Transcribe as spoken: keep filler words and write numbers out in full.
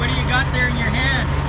what do you got there in your hand?